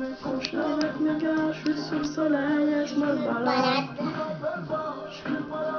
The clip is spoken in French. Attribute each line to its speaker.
Speaker 1: Quand je suis avec mes gars, je suis sous le soleil et je me balade.